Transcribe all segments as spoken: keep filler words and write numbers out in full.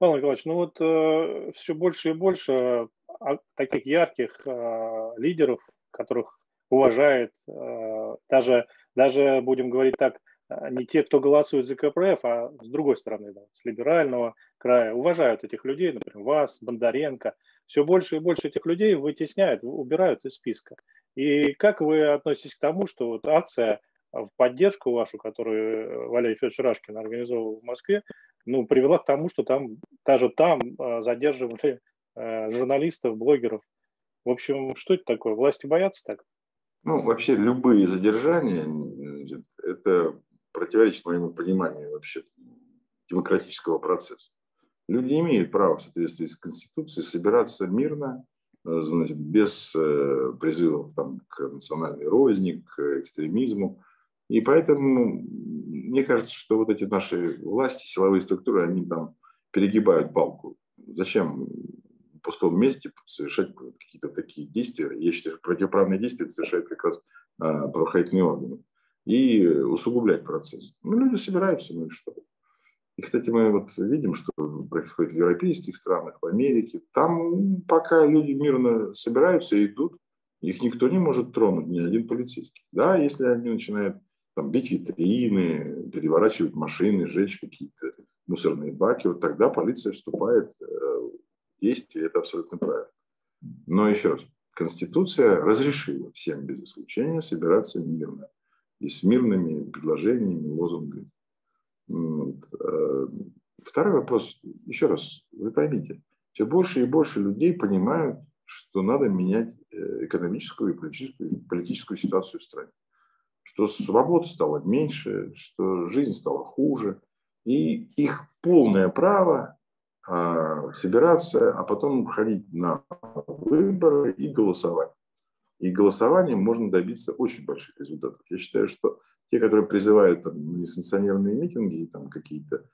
Павел Николаевич, ну вот э, все больше и больше а, таких ярких а, лидеров, которых уважает э, даже, даже, будем говорить так, а, не те, кто голосует за ка пэ эр эф, а с другой стороны, да, с либерального края, уважают этих людей, например, вас, Бондаренко. Все больше и больше этих людей вытесняют, убирают из списка. И как вы относитесь к тому, что вот акция в поддержку вашу, которую Валерий Федорович Рашкин организовал в Москве, ну, привела к тому, что там даже там а, задерживали а, журналистов, блогеров. В общем, что это такое? Власти боятся так? Ну, вообще любые задержания, м, это противоречит моему пониманию вообще демократического процесса. Люди имеют право в соответствии с Конституцией собираться мирно, э, значит, без э, призывов там, к национальной розни, к экстремизму. И поэтому мне кажется, что вот эти наши власти, силовые структуры, они там перегибают палку. Зачем в пустом месте совершать какие-то такие действия? Я считаю, что противоправные действия совершают как раз а, правоохранительные органы. И усугублять процесс. Ну, люди собираются, ну и что? И, кстати, мы вот видим, что происходит в европейских странах, в Америке. Там пока люди мирно собираются и идут, их никто не может тронуть, ни один полицейский. Да, если они начинают там, бить витрины, переворачивать машины, сжечь какие-то мусорные баки, вот тогда полиция вступает э, в действие, это абсолютно правильно. Но еще раз, Конституция разрешила всем без исключения собираться мирно и с мирными предложениями, лозунгами. Второй вопрос, еще раз, вы поймите, все больше и больше людей понимают, что надо менять экономическую и политическую, политическую ситуацию в стране, что свободы стало меньше, что жизнь стала хуже, и их полное право а, собираться, а потом ходить на выборы и голосовать. И голосованием можно добиться очень больших результатов. Я считаю, что те, которые призывают там, несанкционированные митинги, там, какие-то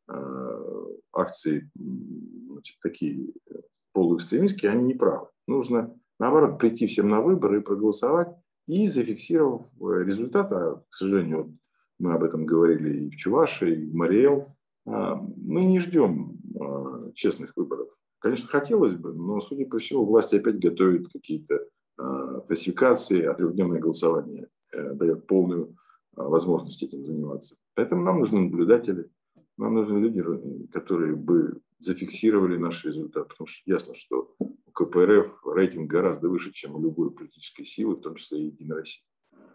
э, акции, значит, такие полуэкстремистские, они не правы. Нужно, наоборот, прийти всем на выборы и проголосовать, и зафиксировав результат, а, к сожалению, вот мы об этом говорили и в Чувашии, и в Мариэл, э, мы не ждем э, честных выборов. Конечно, хотелось бы, но, судя по всему, власти опять готовят какие-то фальсификации, а трехдневное голосование э, дает полную э, возможность этим заниматься. Поэтому нам нужны наблюдатели, нам нужны люди, которые бы зафиксировали наш результат, потому что ясно, что у ка пэ эр эф рейтинг гораздо выше, чем у любой политической силы, в том числе и Единой России.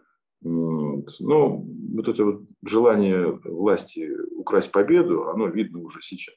Вот. Но вот это вот желание власти украсть победу, оно видно уже сейчас.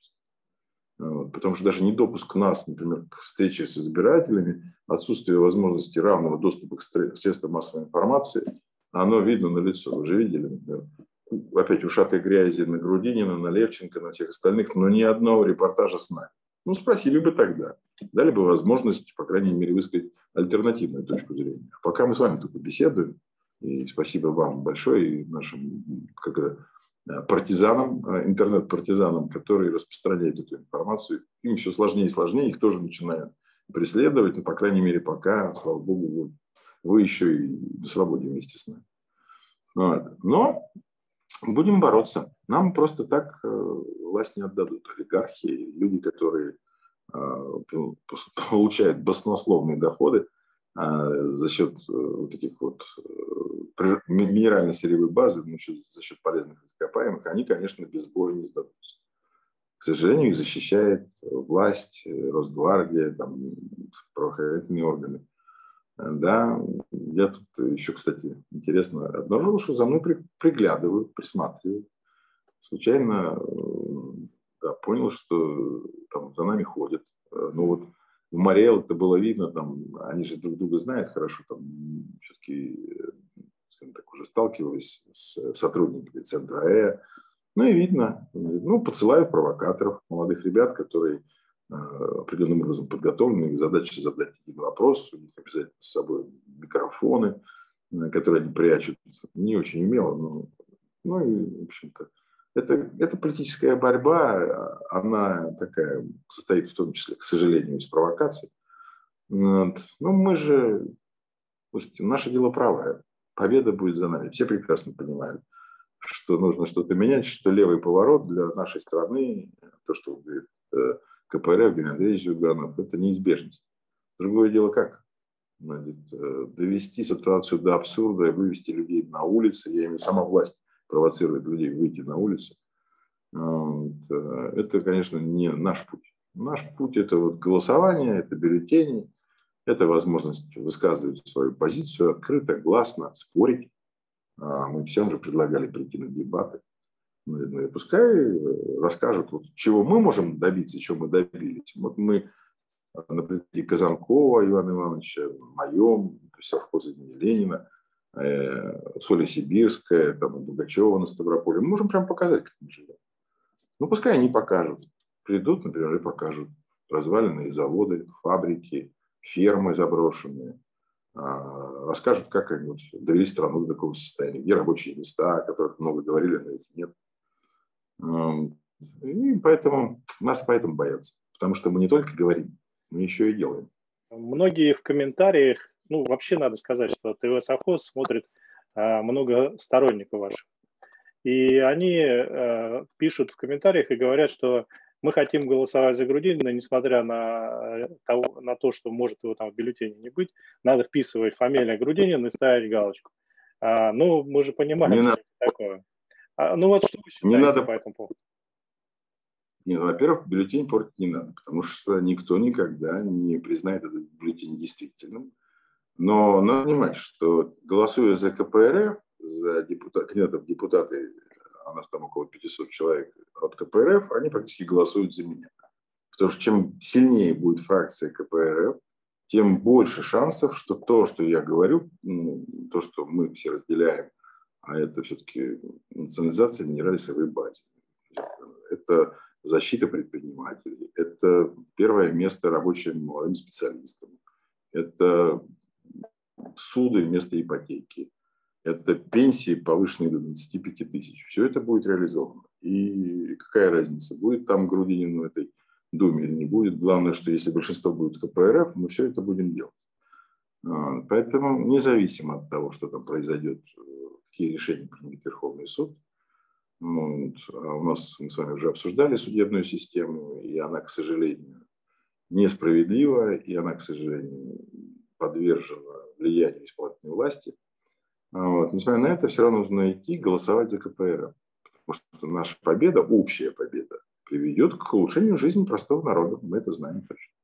Вот, потому что даже недопуск нас, например, к встрече с избирателями, отсутствие возможности равного доступа к средствам массовой информации, оно видно на лицо. Вы же видели, например, опять ушатой грязи на Грудинина, на Левченко, на всех остальных, но ни одного репортажа с нами. Ну, спросили бы тогда. Дали бы возможность, по крайней мере, высказать альтернативную точку зрения. Пока мы с вами только беседуем, и спасибо вам большое, и нашим, как это, партизанам, интернет-партизанам, которые распространяют эту информацию. Им все сложнее и сложнее, их тоже начинают преследовать, но, по крайней мере, пока, слава богу, вы, вы еще и на свободе вместе с нами. Вот. Но будем бороться. Нам просто так э, власть не отдадут. Олигархи, люди, которые э, получают баснословные доходы э, за счет э, вот этих вот э, минерально-сырьевой базы, ну, за счет полезных ископаемых, они, конечно, без боя не сдадутся. К сожалению, их защищает власть, Росгвардия, там, правоохранительные органы. Да, я тут еще, кстати, интересно обнаружил, что за мной приглядывают, присматривают. Случайно да, понял, что там за нами ходят. Ну вот в Мариэл это было видно, там, они же друг друга знают хорошо, там все-таки, скажем так, уже сталкивались с сотрудниками центра Э. Ну и видно, ну, подсылают провокаторов, молодых ребят, которые определенным образом подготовлены, их задача задать один вопрос, у них обязательно с собой микрофоны, которые они прячут, не очень умело, но, ну и, в общем-то, это, это политическая борьба, она такая, состоит в том числе, к сожалению, из провокаций. Вот. Но мы же, слушайте, наше дело правое, победа будет за нами, все прекрасно понимают, что нужно что-то менять, что левый поворот для нашей страны, то, что говорит ка пэ эр эф, Геннадий Андреевич Зюганов. Это неизбежность. Другое дело как? Значит, довести ситуацию до абсурда и вывести людей на улицы. Я имею в виду, сама власть провоцирует людей выйти на улицы. Это, конечно, не наш путь. Наш путь – это вот голосование, это бюллетени, это возможность высказывать свою позицию открыто, гласно, спорить. Мы всем же предлагали прийти на дебаты. Ну и пускай расскажут, вот, чего мы можем добиться, чего мы добились. Вот мы на примере Казанкова Ивана Ивановича, моем, совхоза имени Ленина, э, Соли Сибирская, там, Бугачева на Ставрополе. Мы можем прям показать, как мы живем. Ну, пускай они покажут. Придут, например, и покажут разваленные заводы, фабрики, фермы заброшенные. Расскажут, как они вот довели страну до такого состояния, где рабочие места, о которых много говорили, но их нет. И поэтому нас поэтому боятся. Потому что мы не только говорим, мы еще и делаем. Многие в комментариях, ну, вообще надо сказать, что ТВ-совхоз смотрит а, много сторонников ваших. И они а, пишут в комментариях и говорят, что мы хотим голосовать за Грудинина, несмотря на, того, на то, что может его там в бюллетене не быть, надо вписывать фамилию Грудинина и ставить галочку. А, ну, мы же понимаем, не что надо. это такое. А, ну вот что вы считаете не надо. по этому поводу? Не, ну, во-первых, бюллетень портить не надо, потому что никто никогда не признает этот бюллетень действительным. Но надо понимать, что голосуя за ка пэ эр эф, за депутат, кандидатов в депутаты, а нас там около пятисот человек от ка пэ эр эф, они практически голосуют за меня. Потому что чем сильнее будет фракция ка пэ эр эф, тем больше шансов, что то, что я говорю, ну, то, что мы все разделяем, а это все-таки национализация минеральной сырьевой базы. Это защита предпринимателей, это первое место рабочим молодым специалистам, это суды вместо ипотеки, это пенсии, повышенные до двадцати пяти тысяч. Все это будет реализовано. И какая разница, будет там Грудинин в этой думе или не будет. Главное, что если большинство будет ка пэ эр эф, мы все это будем делать. Поэтому независимо от того, что там произойдет, какие решения примет Верховный суд, вот, а у нас, мы с вами уже обсуждали судебную систему, и она, к сожалению, несправедлива, и она, к сожалению, подвержена влиянию исполнительной власти. Вот. Несмотря на это, все равно нужно идти голосовать за ка пэ эр эф, потому что наша победа, общая победа, приведет к улучшению жизни простого народа. Мы это знаем точно.